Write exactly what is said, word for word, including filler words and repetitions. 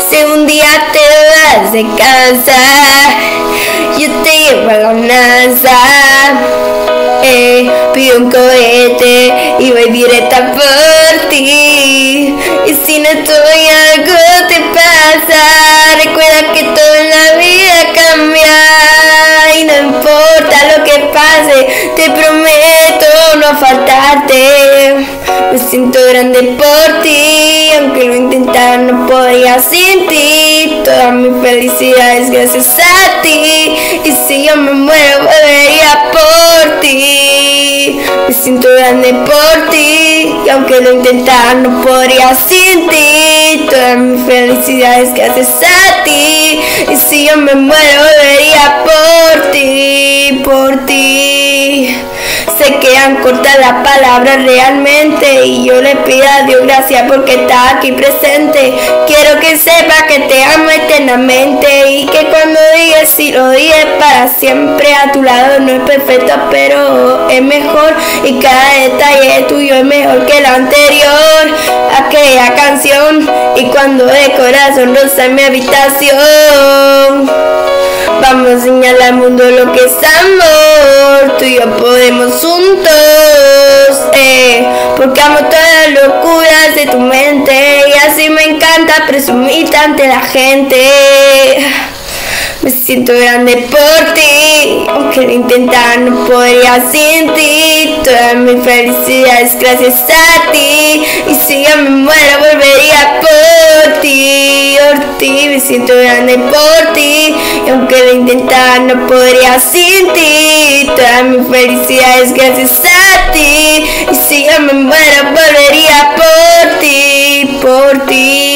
Si un día te vas de casa, yo te llevo a la NASA. Eh, pido un cohete y voy directa por ti. Y si no estoy, algo te pasa. Recuerda que todo en la vida cambia y no importa lo que pase, te prometo no faltarte. Me siento grande por ti, aunque lo intentara no podría sin ti. Toda mi felicidad es gracias a ti, y si yo me muero volvería por ti. Me siento grande por ti, y aunque lo intentara no podría sin ti. Toda mi felicidad es gracias a ti, y si yo me muero volvería por ti, por ti. Se quedan cortas las palabras realmente, y yo le pido a Dios gracias porque está aquí presente. Quiero que sepa que te amo eternamente, y que cuando digas sí lo digas para siempre. A tu lado no es perfecto, pero es mejor, y cada detalle tuyo es mejor que el anterior. Aquella canción, y cuando de corazón rosa en mi habitación. Vamos a enseñarle al mundo lo que es amor. Tú y yo podemos juntos, eh, porque amo todas las locuras de tu mente, y así me encanta presumirte ante la gente. Me siento grande por ti, aunque lo intentara no podría sin ti. Toda mi felicidad es gracias a ti, y si yo me muero volvería por ti, por ti. Me siento grande por ti, y aunque lo intentara no podría sin ti. Toda mi felicidad es gracias a ti, y si yo me muero volvería por ti, por ti.